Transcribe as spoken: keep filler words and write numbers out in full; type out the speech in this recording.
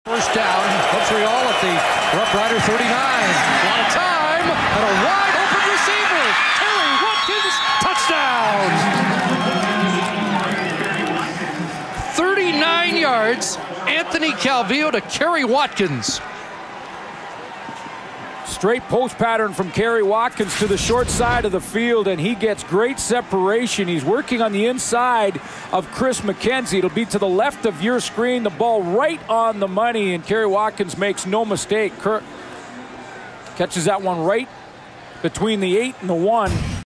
First down, Montreal at the Rough Rider thirty-nine. A lot of time, and a wide open receiver. Kerry Watkins, touchdown! thirty-nine yards, Anthony Calvillo to Kerry Watkins. Straight post pattern from Kerry Watkins to the short side of the field, and he gets great separation. He's working on the inside of Chris McKenzie. It'll be to the left of your screen. The ball right on the money, and Kerry Watkins makes no mistake. Kurt catches that one right between the eight and the one.